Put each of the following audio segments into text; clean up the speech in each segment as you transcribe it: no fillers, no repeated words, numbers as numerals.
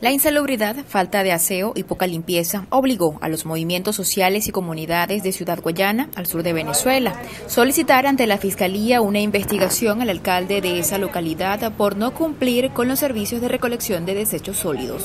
La insalubridad, falta de aseo y poca limpieza obligó a los movimientos sociales y comunidades de Ciudad Guayana, al sur de Venezuela, solicitar ante la Fiscalía una investigación al alcalde de esa localidad por no cumplir con los servicios de recolección de desechos sólidos.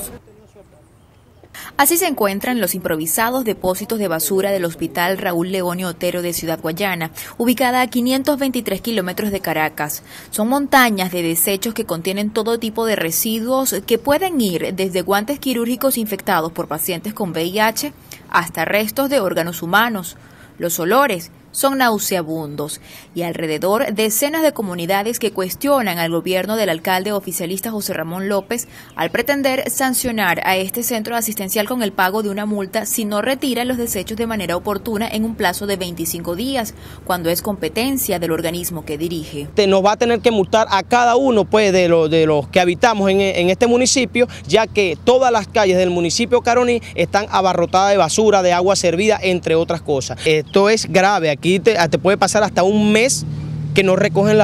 Así se encuentran los improvisados depósitos de basura del Hospital Raúl Leonio Otero de Ciudad Guayana, ubicada a 523 kilómetros de Caracas. Son montañas de desechos que contienen todo tipo de residuos que pueden ir desde guantes quirúrgicos infectados por pacientes con VIH hasta restos de órganos humanos. Los olores son nauseabundos y alrededor decenas de comunidades que cuestionan al gobierno del alcalde oficialista José Ramón López al pretender sancionar a este centro asistencial con el pago de una multa si no retira los desechos de manera oportuna en un plazo de 25 días, cuando es competencia del organismo que dirige. Nos va a tener que multar a cada uno de los que habitamos en este municipio, ya que todas las calles del municipio Caroní están abarrotadas de basura, de agua servida, entre otras cosas. Esto es grave. Aquí te puede pasar hasta un mes que no recogen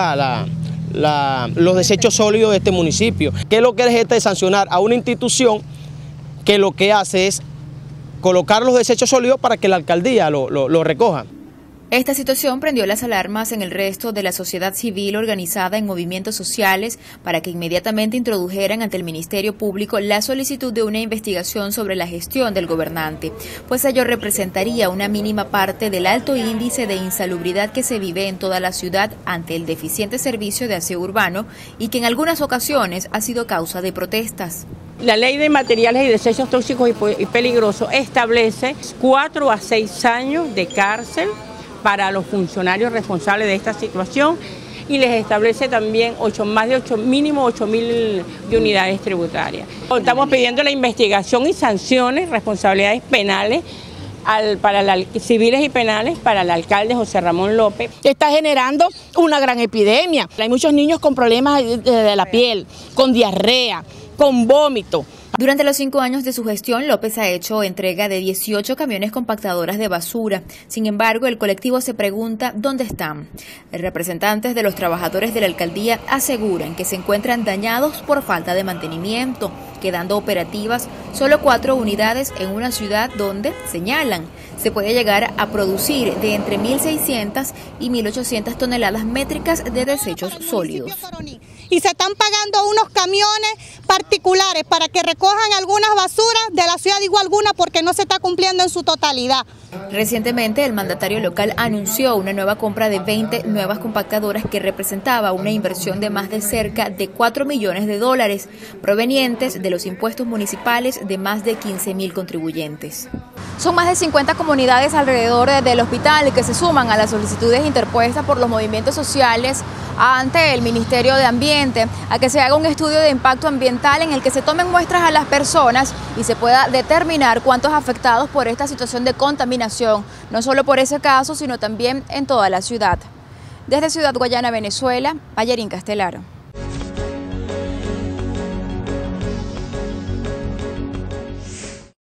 los desechos sólidos de este municipio. ¿Qué es lo que es de sancionar a una institución que lo que hace es colocar los desechos sólidos para que la alcaldía lo recoja? Esta situación prendió las alarmas en el resto de la sociedad civil organizada en movimientos sociales para que inmediatamente introdujeran ante el Ministerio Público la solicitud de una investigación sobre la gestión del gobernante, pues ello representaría una mínima parte del alto índice de insalubridad que se vive en toda la ciudad ante el deficiente servicio de aseo urbano y que en algunas ocasiones ha sido causa de protestas. La Ley de Materiales y Desechos Tóxicos y Peligrosos establece 4 a 6 años de cárcel para los funcionarios responsables de esta situación y les establece también mínimo 8.000 de unidades tributarias. Estamos pidiendo la investigación y sanciones, responsabilidades penales, civiles y penales para el alcalde José Ramón López. Está generando una gran epidemia. Hay muchos niños con problemas de la piel, con diarrea, con vómito. Durante los 5 años de su gestión, López ha hecho entrega de 18 camiones compactadoras de basura. Sin embargo, el colectivo se pregunta dónde están. Representantes de los trabajadores de la alcaldía aseguran que se encuentran dañados por falta de mantenimiento, quedando operativas solo 4 unidades en una ciudad donde, señalan, se puede llegar a producir de entre 1.600 y 1.800 toneladas métricas de desechos sólidos. Y se están pagando unos camiones particulares para que recojan algunas basuras de la ciudad, digo alguna porque no se está cumpliendo en su totalidad. Recientemente el mandatario local anunció una nueva compra de 20 nuevas compactadoras que representaba una inversión de más de cerca de 4 millones de dólares provenientes de los impuestos municipales de más de 15.000 contribuyentes. Son más de 50 comunidades alrededor del hospital que se suman a las solicitudes interpuestas por los movimientos sociales ante el Ministerio de Ambiente a que se haga un estudio de impacto ambiental en el que se tomen muestras a las personas y se pueda determinar cuántos afectados por esta situación de contaminación, no solo por ese caso, sino también en toda la ciudad. Desde Ciudad Guayana, Venezuela, Mayerín Castelaro.